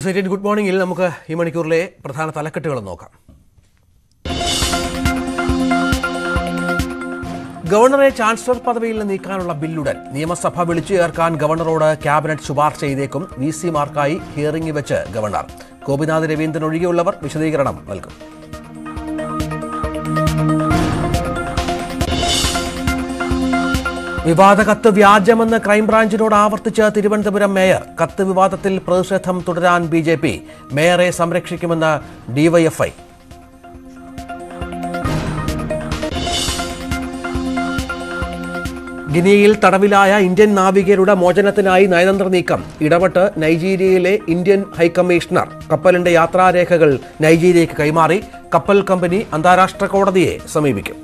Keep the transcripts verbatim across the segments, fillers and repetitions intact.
Good മോർണിംഗിൽ നമുക്ക് ഈ മണിക്കൂറിലെ പ്രധാന തലക്കെട്ടുകൾ നോക്കാം. ഗവർണറെ ചാൻസലർ പദവിയിൽ നിന്ന് നീക്കാനുള്ള ബില്ലുടൻ നിയമസഭ വിളിച്ചു ചേർക്കാൻ ഗവർണറോട് ക്യാബിനറ്റ് ശുപാർശ ചെയ്തേക്കും. വി സിമാർക്കായി ഹിയറിംഗ് വെച്ച് ഗവർണർ. ഗോപിനാഥ് രവീന്ദ്രൻ ഒഴികെയുള്ളവർ വിശദീകരണം നൽകും. വിവാദ കത്ത് വ്യാജമെന്ന് ക്രൈംബ്രാഞ്ചിനോട് ആവർത്തിച്ച് തിരുവനന്തപുരം മേയർ. കത്ത് വിവാദത്തിൽ പ്രതിഷേധം തുടരാൻ ബി ജെ പി. മേയറെ സംരക്ഷിക്കുമെന്ന് ഡിവൈഎഫ്ഐ. ഗിനിയിൽ തടവിലായ ഇന്ത്യൻ നാവികരുടെ മോചനത്തിനായി നയതന്ത്ര നീക്കം. ഇടപെട്ട് നൈജീരിയയിലെ ഇന്ത്യൻ ഹൈക്കമ്മീഷണർ. കപ്പലിന്റെ യാത്രാരേഖകൾ നൈജീരിയയ്ക്ക് കൈമാറി. കപ്പൽ കമ്പനി അന്താരാഷ്ട്ര കോടതിയെ സമീപിക്കും.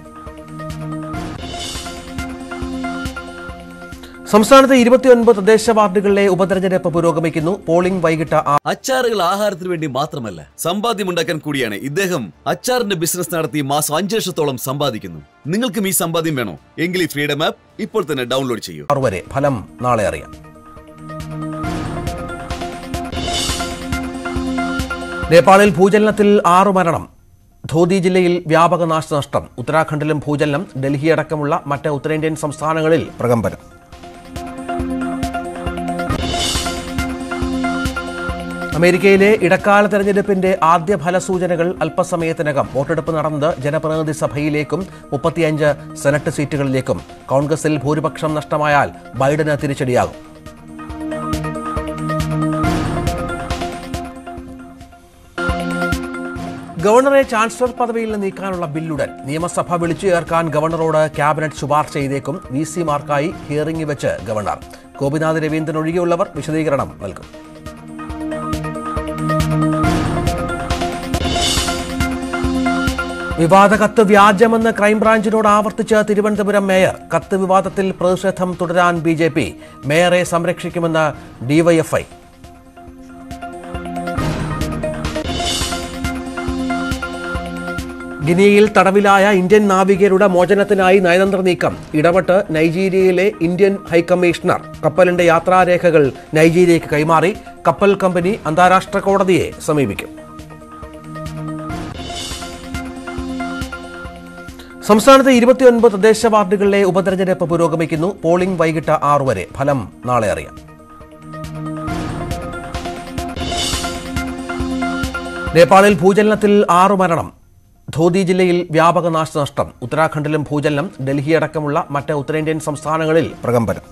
സംസ്ഥാനത്തെ ഇരുപത്തിയൊൻപത് തദ്ദേശ വാർഡുകളിലെ ഉപതെരഞ്ഞെടുപ്പ് പുരോഗമിക്കുന്നു. പോളിംഗ് വൈകിട്ട്. അച്ചാറുകൾ ആഹാരത്തിന് വേണ്ടി മാത്രമല്ല, സമ്പാദ്യമുണ്ടാക്കാൻ കൂടിയാണ് ഇദ്ദേഹം അച്ചാറിന്റെ ബിസിനസ് നടത്തി മാസം അഞ്ചു ലക്ഷത്തോളം സമ്പാദിക്കുന്നു. നിങ്ങൾക്കും ഈ സമ്പാദ്യം വേണോ? എങ്കിൽ ഈ ഫ്രീഡം ആപ്പ് ഇപ്പോൾ തന്നെ ഡൗൺലോഡ് ചെയ്യൂ. വരെ ഫലം നാളെ അറിയാം. നേപ്പാളിൽ ഭൂചലനത്തിൽ ആറു മരണം. ധോതി ജില്ലയിൽ വ്യാപക നാശനഷ്ടം. ഉത്തരാഖണ്ഡിലും ഭൂചലനം. ഡൽഹി അടക്കമുള്ള മറ്റ് ഉത്തരേന്ത്യൻ സംസ്ഥാനങ്ങളിൽ പ്രകമ്പനം. അമേരിക്കയിലെ ഇടക്കാല തെരഞ്ഞെടുപ്പിന്റെ ആദ്യ ഫലസൂചനകൾ അല്പസമയത്തിനകം. വോട്ടെടുപ്പ് നടന്നത് ജനപ്രതിനിധി സഭയിലേക്കും മുപ്പത്തിയഞ്ച് സെനറ്റ് സീറ്റുകളിലേക്കും. കോൺഗ്രസിൽ ഭൂരിപക്ഷം നഷ്ടമായാൽ ബൈഡന് തിരിച്ചടിയാകും. ഗവർണറെ ചാൻസലർ പദവിയിൽ നിന്ന് നീക്കാനുള്ള ബില്ലുടൻ നിയമസഭ വിളിച്ചു ചേർക്കാൻ ഗവർണറോട് ക്യാബിനറ്റ് ശുപാർശ ചെയ്തേക്കും. വി സിമാർക്കായി ഹിയറിംഗ് വെച്ച് ഗവർണർ. ഗോപിനാഥ് രവീന്ദ്രൻ ഒഴികെയുള്ളവർ വിശദീകരണം നൽകും. വിവാദ കത്ത് വ്യാജമെന്ന് ക്രൈംബ്രാഞ്ചിനോട് ആവർത്തിച്ച് തിരുവനന്തപുരം മേയർ. കത്ത് വിവാദത്തിൽ പ്രതിഷേധം തുടരാൻ ബി ജെ പി. മേയറെ സംരക്ഷിക്കുമെന്ന് ഡിവൈഎഫ്ഐ. ഗിനിയിൽ തടവിലായ ഇന്ത്യൻ നാവികരുടെ മോചനത്തിനായി നയതന്ത്ര നീക്കം. ഇടപെട്ട് നൈജീരിയയിലെ ഇന്ത്യൻ ഹൈക്കമ്മീഷണർ. കപ്പലിന്റെ യാത്രാരേഖകൾ നൈജീരിയയ്ക്ക് കൈമാറി. കപ്പൽ കമ്പനി അന്താരാഷ്ട്ര കോടതിയെ സമീപിക്കും. സംസ്ഥാനത്തെ ഇരുപത്തിയൊൻപത് തദ്ദേശ വാർഡുകളിലെ ഉപതെരഞ്ഞെടുപ്പ് പുരോഗമിക്കുന്നു. പോളിംഗ് വൈകിട്ട് ആറു വരെ. ഫലം നാളെ അറിയാം. നേപ്പാളിൽ ഭൂചലനത്തിൽ ആറു മരണം. ധോതി ജില്ലയിൽ വ്യാപക നാശനഷ്ടം. ഉത്തരാഖണ്ഡിലും ഭൂചലനം. ഡൽഹി അടക്കമുള്ള മറ്റ് ഉത്തരേന്ത്യൻ സംസ്ഥാനങ്ങളിൽ പ്രകമ്പനം.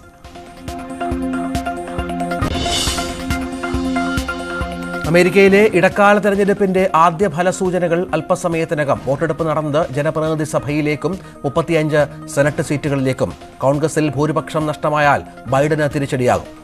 അമേരിക്കയിലെ ഇടക്കാല തെരഞ്ഞെടുപ്പിന്റെ ആദ്യ ഫലസൂചനകൾ അല്പസമയത്തിനകം. വോട്ടെടുപ്പ് നടന്നത് ജനപ്രതിനിധി സഭയിലേക്കും മുപ്പത്തിയഞ്ച് സെനറ്റ് സീറ്റുകളിലേക്കും. കോൺഗ്രസിൽ ഭൂരിപക്ഷം നഷ്ടമായാൽ ബൈഡന് തിരിച്ചടിയാകും.